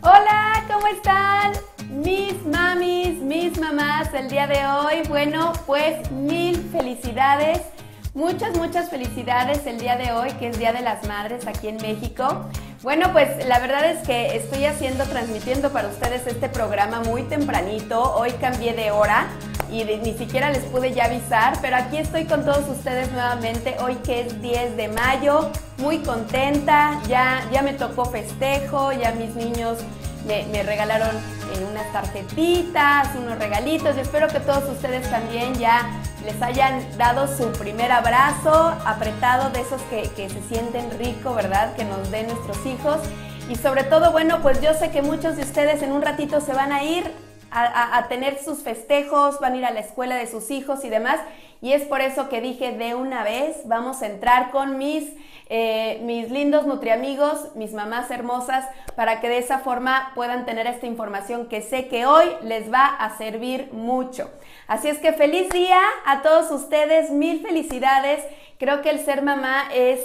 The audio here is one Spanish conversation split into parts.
Hola, ¿cómo están? Mis mamis, mis mamás, el día de hoy, bueno, pues mil felicidades, muchas felicidades el día de hoy, que es Día de las Madres aquí en México. Bueno, pues la verdad es que estoy transmitiendo para ustedes este programa muy tempranito. Hoy cambié de hora y ni siquiera les pude ya avisar, pero aquí estoy con todos ustedes nuevamente, hoy que es 10 de mayo, muy contenta, ya me tocó festejo, ya mis niños me regalaron unas tarjetitas, unos regalitos, y espero que todos ustedes también ya les hayan dado su primer abrazo apretado, de esos que se sienten rico, ¿verdad? Que nos den nuestros hijos. Y sobre todo, bueno, pues yo sé que muchos de ustedes en un ratito se van a ir a tener sus festejos, van a ir a la escuela de sus hijos y demás, y es por eso que dije de una vez, vamos a entrar con mis lindos nutriamigos, mis mamás hermosas, para que de esa forma puedan tener esta información que sé que hoy les va a servir mucho. Así es que feliz día a todos ustedes, mil felicidades. Creo que el ser mamá es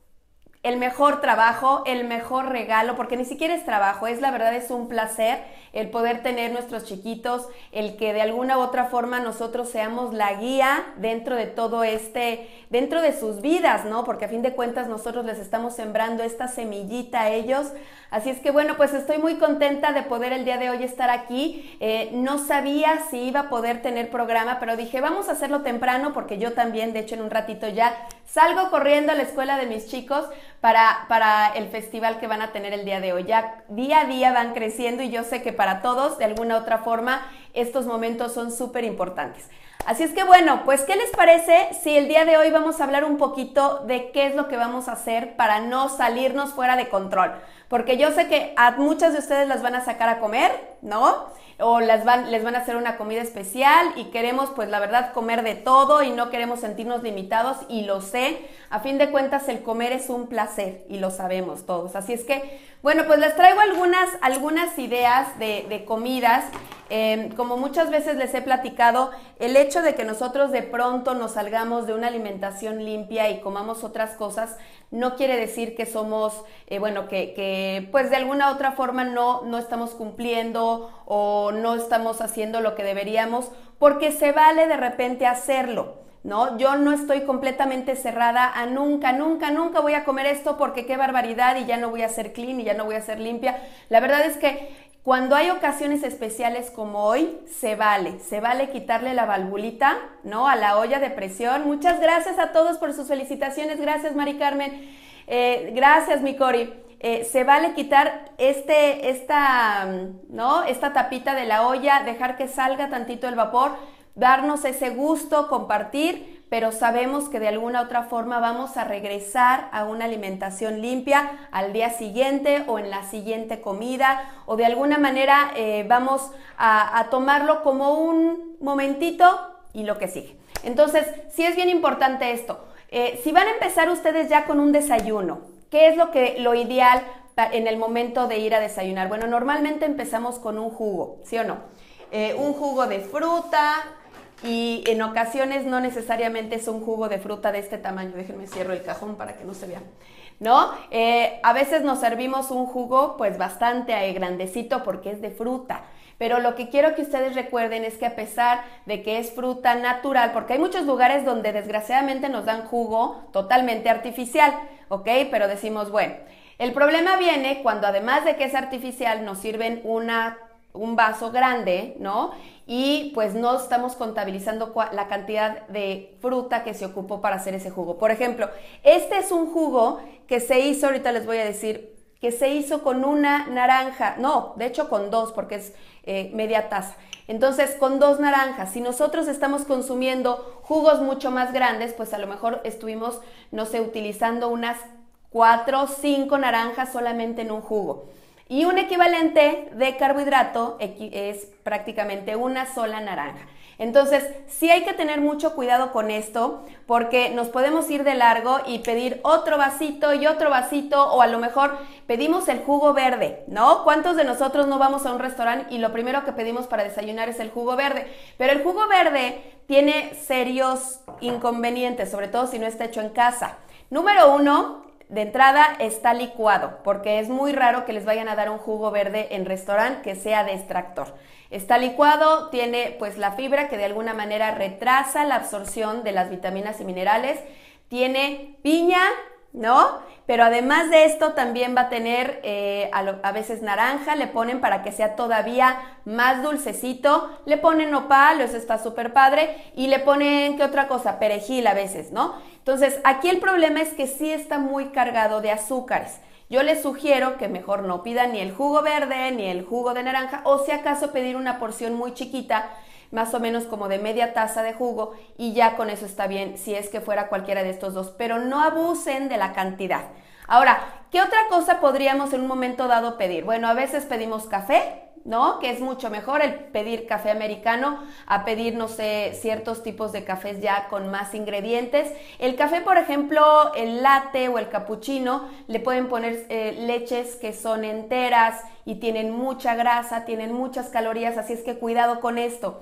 el mejor trabajo, el mejor regalo, porque ni siquiera es trabajo, la verdad es un placer el poder tener nuestros chiquitos, el que de alguna u otra forma nosotros seamos la guía dentro de todo dentro de sus vidas, ¿no? Porque a fin de cuentas nosotros les estamos sembrando esta semillita a ellos. Así es que bueno, pues estoy muy contenta de poder el día de hoy estar aquí. No sabía si iba a poder tener programa, pero dije, vamos a hacerlo temprano, porque yo también, de hecho, en un ratito ya salgo corriendo a la escuela de mis chicos para el festival que van a tener el día de hoy. Ya día a día van creciendo y yo sé que para todos, de alguna u otra forma, estos momentos son súper importantes. Así es que bueno, pues ¿qué les parece si el día de hoy vamos a hablar un poquito de qué es lo que vamos a hacer para no salirnos fuera de control? Porque yo sé que a muchas de ustedes las van a sacar a comer, ¿no? O les van a hacer una comida especial y queremos, pues la verdad, comer de todo y no queremos sentirnos limitados, y lo sé. A fin de cuentas, el comer es un placer y lo sabemos todos. Así es que, bueno, pues les traigo algunas ideas de comidas. Como muchas veces les he platicado, el hecho de que nosotros de pronto nos salgamos de una alimentación limpia y comamos otras cosas, no quiere decir que somos, que pues de alguna otra forma no estamos cumpliendo o no estamos haciendo lo que deberíamos, porque se vale de repente hacerlo, ¿no? Yo no estoy completamente cerrada a nunca voy a comer esto porque qué barbaridad y ya no voy a ser clean y ya no voy a ser limpia. La verdad es que cuando hay ocasiones especiales como hoy, se vale quitarle la valvulita, ¿no? A la olla de presión. Muchas gracias a todos por sus felicitaciones. Gracias, Mari Carmen. Gracias, mi Cori. Se vale quitar esta tapita de la olla, dejar que salga tantito el vapor, darnos ese gusto, compartir, pero sabemos que de alguna otra forma vamos a regresar a una alimentación limpia al día siguiente o en la siguiente comida, o de alguna manera vamos a tomarlo como un momentito y lo que sigue. Entonces, sí es bien importante esto. Si van a empezar ustedes ya con un desayuno, ¿qué es lo ideal en el momento de ir a desayunar? Bueno, normalmente empezamos con un jugo, ¿sí o no? Un jugo de fruta, y en ocasiones no necesariamente es un jugo de fruta de este tamaño. Déjenme cierro el cajón para que no se vea, ¿no? A veces nos servimos un jugo pues bastante grandecito porque es de fruta. Pero lo que quiero que ustedes recuerden es que a pesar de que es fruta natural, porque hay muchos lugares donde desgraciadamente nos dan jugo totalmente artificial, ¿ok? Pero decimos, bueno, el problema viene cuando además de que es artificial nos sirven un vaso grande, ¿no? Y pues no estamos contabilizando la cantidad de fruta que se ocupó para hacer ese jugo. Por ejemplo, este es un jugo que se hizo, ahorita les voy a decir, que se hizo con una naranja, no, de hecho con dos, porque es media taza. Entonces, con 2 naranjas. Si nosotros estamos consumiendo jugos mucho más grandes, pues a lo mejor estuvimos, no sé, utilizando unas 4 o 5 naranjas solamente en un jugo. Y un equivalente de carbohidrato es prácticamente una sola naranja. Entonces, sí hay que tener mucho cuidado con esto, porque nos podemos ir de largo y pedir otro vasito y otro vasito, o a lo mejor pedimos el jugo verde, ¿no? ¿Cuántos de nosotros no vamos a un restaurante y lo primero que pedimos para desayunar es el jugo verde? Pero el jugo verde tiene serios inconvenientes, sobre todo si no está hecho en casa. Número 1, de entrada está licuado, porque es muy raro que les vayan a dar un jugo verde en restaurante que sea de extractor. Está licuado, tiene pues la fibra que de alguna manera retrasa la absorción de las vitaminas y minerales, tiene piña, ¿no? Pero además de esto también va a tener a veces naranja, le ponen para que sea todavía más dulcecito, le ponen nopal, eso está súper padre, y le ponen, ¿qué otra cosa? Perejil a veces, ¿no? Entonces, aquí el problema es que sí está muy cargado de azúcares. Yo les sugiero que mejor no pidan ni el jugo verde ni el jugo de naranja, o si acaso pedir una porción muy chiquita, más o menos como de media taza de jugo, y ya con eso está bien si es que fuera cualquiera de estos dos, pero no abusen de la cantidad. Ahora, ¿qué otra cosa podríamos en un momento dado pedir? Bueno, a veces pedimos café, ¿no? Que es mucho mejor el pedir café americano a pedir, no sé, ciertos tipos de cafés ya con más ingredientes. El café, por ejemplo, el latte o el cappuccino, le pueden poner leches que son enteras y tienen mucha grasa, tienen muchas calorías, así es que cuidado con esto.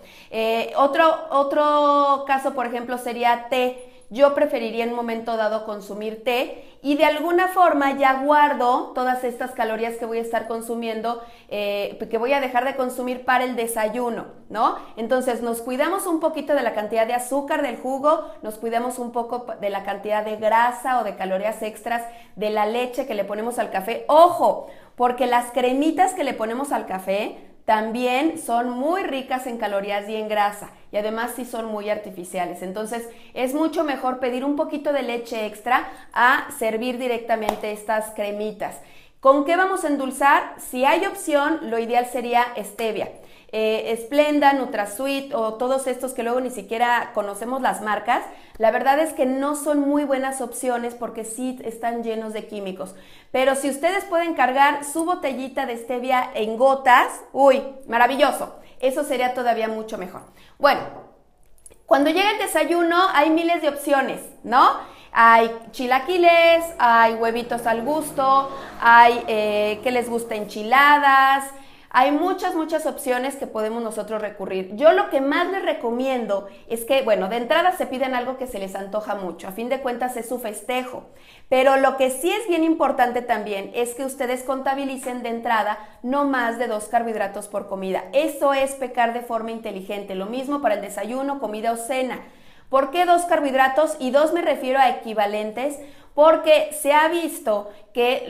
Otro caso, por ejemplo, sería té. Yo preferiría en un momento dado consumir té y de alguna forma ya guardo todas estas calorías que voy a estar consumiendo, que voy a dejar de consumir para el desayuno, ¿no? Entonces nos cuidamos un poquito de la cantidad de azúcar del jugo, nos cuidamos un poco de la cantidad de grasa o de calorías extras de la leche que le ponemos al café. ¡Ojo! Porque las cremitas que le ponemos al café también son muy ricas en calorías y en grasa, y además sí son muy artificiales. Entonces es mucho mejor pedir un poquito de leche extra a servir directamente estas cremitas. ¿Con qué vamos a endulzar? Si hay opción, lo ideal sería stevia. Splenda, NutraSweet o todos estos que luego ni siquiera conocemos las marcas, la verdad es que no son muy buenas opciones porque sí están llenos de químicos. Pero si ustedes pueden cargar su botellita de stevia en gotas, ¡uy! Maravilloso. Eso sería todavía mucho mejor. Bueno, cuando llega el desayuno hay miles de opciones, ¿no? Hay chilaquiles, hay huevitos al gusto, hay que les gusta enchiladas. Hay muchas opciones que podemos nosotros recurrir. Yo lo que más les recomiendo es que, bueno, de entrada se piden algo que se les antoja mucho. A fin de cuentas es su festejo. Pero lo que sí es bien importante también es que ustedes contabilicen de entrada no más de 2 carbohidratos por comida. Eso es pecar de forma inteligente. Lo mismo para el desayuno, comida o cena. ¿Por qué 2 carbohidratos? Y 2 me refiero a equivalentes porque se ha visto que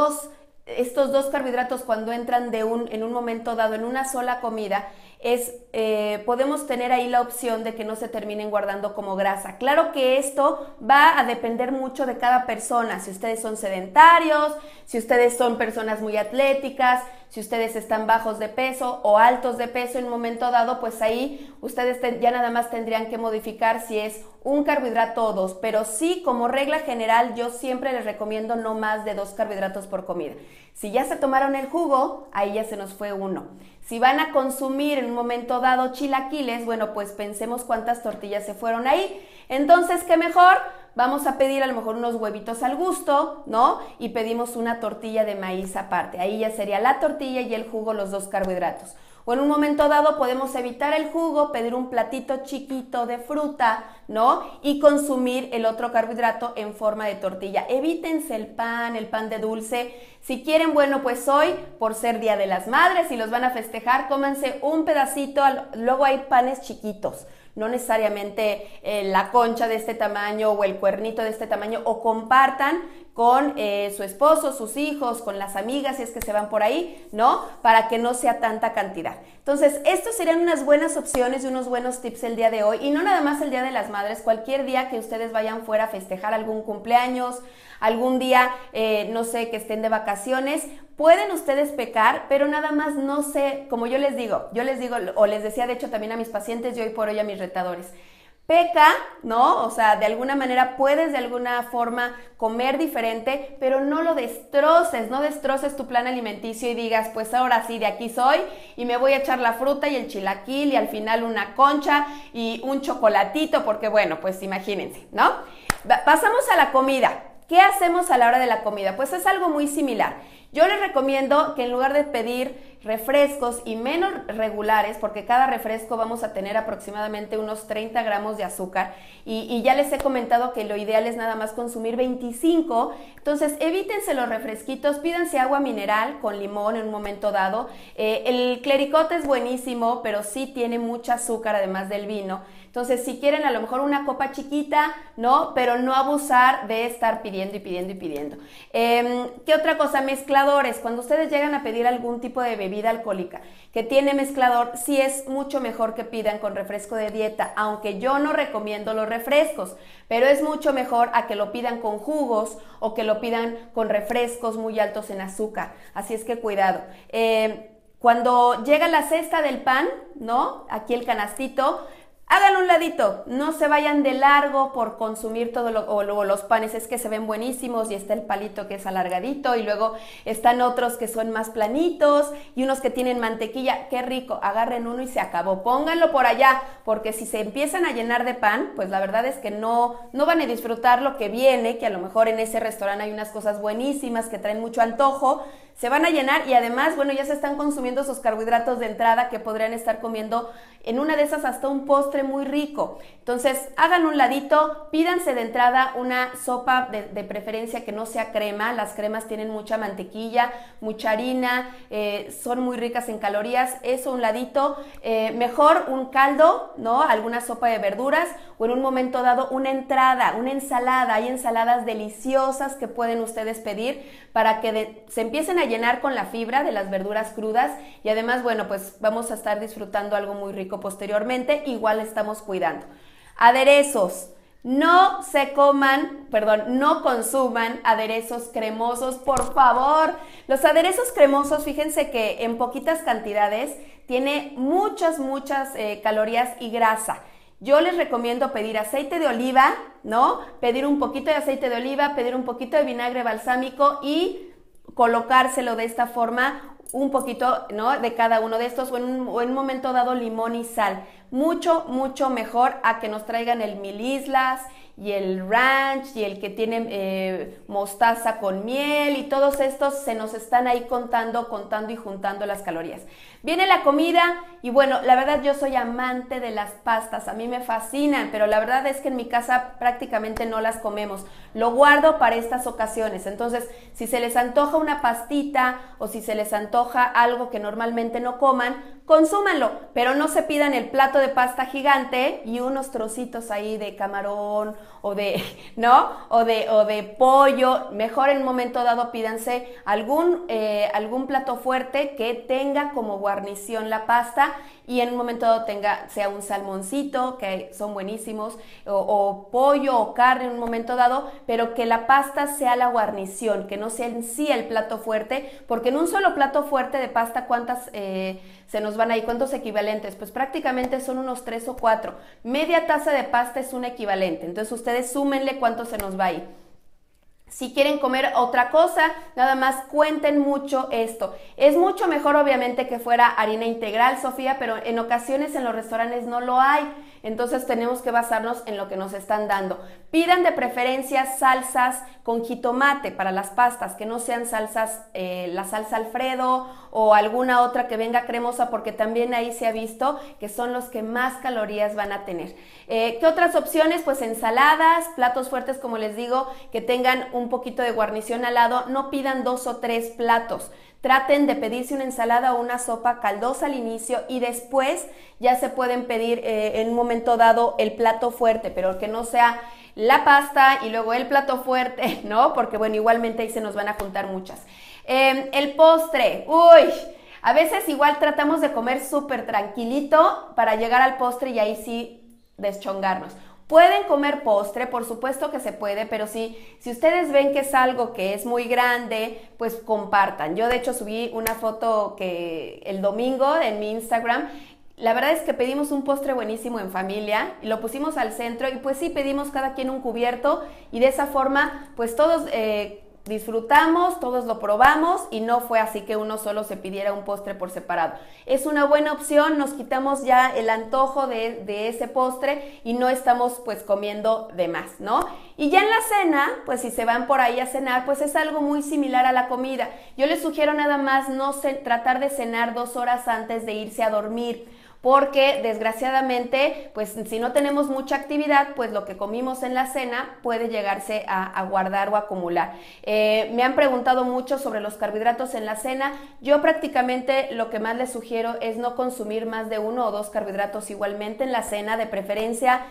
estos 2 carbohidratos cuando entran en un momento dado en una sola comida, podemos tener ahí la opción de que no se terminen guardando como grasa. Claro que esto va a depender mucho de cada persona, si ustedes son sedentarios, si ustedes son personas muy atléticas, si ustedes están bajos de peso o altos de peso en un momento dado, pues ahí ustedes ya nada más tendrían que modificar si es un carbohidrato o 2, pero sí, como regla general, yo siempre les recomiendo no más de 2 carbohidratos por comida. Si ya se tomaron el jugo, ahí ya se nos fue 1. Si van a consumir en un momento dado chilaquiles, bueno, pues pensemos cuántas tortillas se fueron ahí. Entonces, ¿qué mejor? Vamos a pedir a lo mejor unos huevitos al gusto, ¿no? Y pedimos una tortilla de maíz aparte. Ahí ya sería la tortilla y el jugo, los 2 carbohidratos. O en un momento dado podemos evitar el jugo, pedir un platito chiquito de fruta, ¿no? Y consumir el otro carbohidrato en forma de tortilla. Evítense el pan de dulce. Si quieren, bueno, pues hoy, por ser Día de las Madres y los van a festejar, cómanse un pedacito. Luego hay panes chiquitos, no necesariamente la concha de este tamaño o el cuernito de este tamaño, o compartan con su esposo, sus hijos, con las amigas, si es que se van por ahí, ¿no? Para que no sea tanta cantidad. Entonces, estos serían unas buenas opciones y unos buenos tips el día de hoy. Y no nada más el Día de las Madres, cualquier día que ustedes vayan fuera a festejar algún cumpleaños, algún día, no sé, que estén de vacaciones, pueden ustedes pecar, pero nada más no sé, como yo les digo, o les decía de hecho también a mis pacientes y hoy por hoy a mis retadores, peca, ¿no? O sea, de alguna manera puedes de alguna forma comer diferente, pero no lo destroces, no destroces tu plan alimenticio y digas, pues ahora sí, de aquí soy y me voy a echar la fruta y el chilaquil y al final una concha y un chocolatito, porque bueno, pues imagínense, ¿no? Pasamos a la comida. ¿Qué hacemos a la hora de la comida? Pues es algo muy similar. Yo les recomiendo que en lugar de pedir refrescos y menos regulares, porque cada refresco vamos a tener aproximadamente unos 30 gramos de azúcar y ya les he comentado que lo ideal es nada más consumir 25, entonces evítense los refresquitos, pídanse agua mineral con limón en un momento dado. El clericot es buenísimo, pero sí tiene mucha azúcar además del vino. Entonces, si quieren a lo mejor una copa chiquita, ¿no? Pero no abusar de estar pidiendo y pidiendo y pidiendo. ¿Qué otra cosa? Mezcladores. Cuando ustedes llegan a pedir algún tipo de bebida alcohólica que tiene mezclador, sí es mucho mejor que pidan con refresco de dieta, aunque yo no recomiendo los refrescos, pero es mucho mejor a que lo pidan con jugos o que lo pidan con refrescos muy altos en azúcar. Así es que cuidado. Cuando llega la cesta del pan, ¿no? Aquí el canastito, hagan un ladito, no se vayan de largo por consumir todo los panes, es que se ven buenísimos y está el palito que es alargadito y luego están otros que son más planitos y unos que tienen mantequilla, qué rico, agarren uno y se acabó, pónganlo por allá, porque si se empiezan a llenar de pan, pues la verdad es que no van a disfrutar lo que viene, que a lo mejor en ese restaurante hay unas cosas buenísimas que traen mucho antojo, se van a llenar y además, bueno, ya se están consumiendo sus carbohidratos de entrada que podrían estar comiendo en una de esas hasta un postre muy rico. Entonces, hagan un ladito, pídanse de entrada una sopa de preferencia que no sea crema. Las cremas tienen mucha mantequilla, mucha harina, son muy ricas en calorías. Eso, un ladito. Mejor un caldo, ¿no? Alguna sopa de verduras o en un momento dado una entrada, una ensalada. Hay ensaladas deliciosas que pueden ustedes pedir para que se empiecen a llenar con la fibra de las verduras crudas y además, bueno, pues vamos a estar disfrutando algo muy rico posteriormente, igual estamos cuidando. Aderezos, no consuman aderezos cremosos, por favor. Los aderezos cremosos, fíjense que en poquitas cantidades tiene muchas calorías y grasa. Yo les recomiendo pedir aceite de oliva, ¿no? Pedir un poquito de aceite de oliva, pedir un poquito de vinagre balsámico y colocárselo de esta forma, un poquito, ¿no? De cada uno de estos o en un momento dado limón y sal. Mucho mejor a que nos traigan el mil islas y el ranch y el que tiene mostaza con miel y todos estos se nos están ahí contando y juntando las calorías. Viene la comida y bueno, la verdad yo soy amante de las pastas, a mí me fascinan, pero la verdad es que en mi casa prácticamente no las comemos, lo guardo para estas ocasiones, entonces si se les antoja una pastita o si se les antoja algo que normalmente no coman, consúmanlo, pero no se pidan el plato de pasta gigante y unos trocitos ahí de camarón o de, ¿no? O de pollo. Mejor en un momento dado pídanse algún plato fuerte que tenga como guarnición la pasta y en un momento dado sea un salmoncito, que son buenísimos, o pollo o carne en un momento dado, pero que la pasta sea la guarnición, que no sea en sí el plato fuerte, porque en un solo plato fuerte de pasta, ¿cuántas se nos van ahí? ¿Cuántos equivalentes? Pues prácticamente son unos 3 o 4. Media taza de pasta es un equivalente, entonces ustedes súmenle cuánto se nos va ahí. Si quieren comer otra cosa, nada más cuenten mucho esto. Es mucho mejor obviamente que fuera harina integral, Sofía, pero en ocasiones en los restaurantes no lo hay. Entonces tenemos que basarnos en lo que nos están dando. Pidan de preferencia salsas con jitomate para las pastas, que no sean salsas, la salsa Alfredo o alguna otra que venga cremosa, porque también ahí se ha visto que son los que más calorías van a tener. ¿Qué otras opciones? Pues ensaladas, platos fuertes, como les digo, que tengan un poquito de guarnición al lado. No pidan 2 o 3 platos. Traten de pedirse una ensalada o una sopa caldosa al inicio y después ya se pueden pedir en un momento dado el plato fuerte, pero que no sea la pasta y luego el plato fuerte, ¿no? Porque bueno, igualmente ahí se nos van a juntar muchas. El postre, a veces igual tratamos de comer súper tranquilito para llegar al postre y ahí sí deschongarnos. Pueden comer postre, por supuesto que se puede, pero si ustedes ven que es algo que es muy grande, pues compartan. Yo de hecho subí una foto que el domingo en mi Instagram. La verdad es que pedimos un postre buenísimo en familia y lo pusimos al centro y pues sí, pedimos cada quien un cubierto y de esa forma pues todos disfrutamos, todos lo probamos y no fue así que uno solo se pidiera un postre por separado. Es una buena opción, nos quitamos ya el antojo de ese postre y no estamos pues comiendo de más, ¿no? Y ya en la cena, pues si se van por ahí a cenar, pues es algo muy similar a la comida. Yo les sugiero nada más tratar de cenar 2 horas antes de irse a dormir, porque desgraciadamente, pues si no tenemos mucha actividad, pues lo que comimos en la cena puede llegarse a guardar o acumular. Me han preguntado mucho sobre los carbohidratos en la cena. Yo prácticamente lo que más les sugiero es no consumir más de 1 o 2 carbohidratos igualmente en la cena, de preferencia.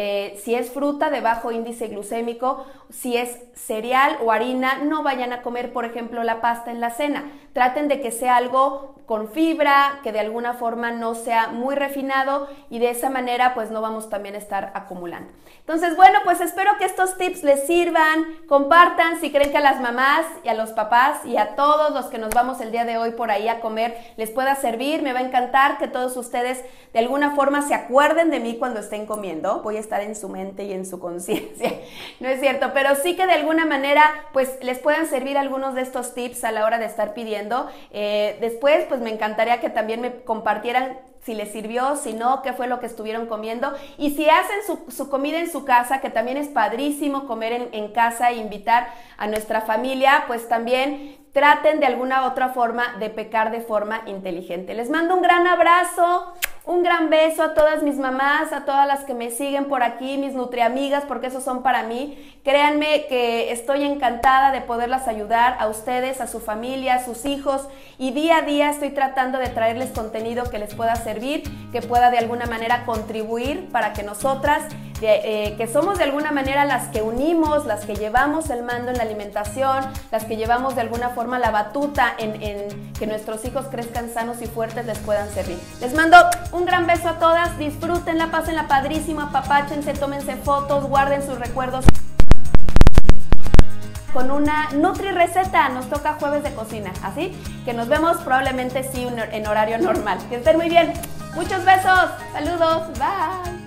Si es fruta de bajo índice glucémico, si es cereal o harina, no vayan a comer, por ejemplo, la pasta en la cena. Traten de que sea algo con fibra, que de alguna forma no sea muy refinado y de esa manera pues no vamos también a estar acumulando. Entonces, bueno, pues espero que estos tips les sirvan, compartan si creen que a las mamás y a los papás y a todos los que nos vamos el día de hoy por ahí a comer les pueda servir. Me va a encantar que todos ustedes de alguna forma se acuerden de mí cuando estén comiendo. Voy a estar en su mente y en su conciencia, no es cierto, pero sí que de alguna manera pues les puedan servir algunos de estos tips a la hora de estar pidiendo. Después pues me encantaría que también me compartieran si les sirvió, si no, qué fue lo que estuvieron comiendo. Y si hacen su comida en su casa, que también es padrísimo comer en casa e invitar a nuestra familia, pues también traten de alguna otra forma de pecar de forma inteligente. Les mando un gran abrazo, un gran beso a todas mis mamás, a todas las que me siguen por aquí, mis nutriamigas, porque esos son para mí. Créanme que estoy encantada de poderlas ayudar a ustedes, a su familia, a sus hijos, y día a día estoy tratando de traerles contenido que les pueda servir, que pueda de alguna manera contribuir para que nosotras, que somos de alguna manera las que unimos, las que llevamos el mando en la alimentación, las que llevamos de alguna forma la batuta en que nuestros hijos crezcan sanos y fuertes, les puedan servir. Les mando un gran beso a todas, disfrútenla, pásenla padrísimo, apapáchense, tómense fotos, guarden sus recuerdos con una Nutri Receta. Nos toca jueves de cocina, así que nos vemos probablemente sí en horario normal. Que estén muy bien. Muchos besos, saludos, bye.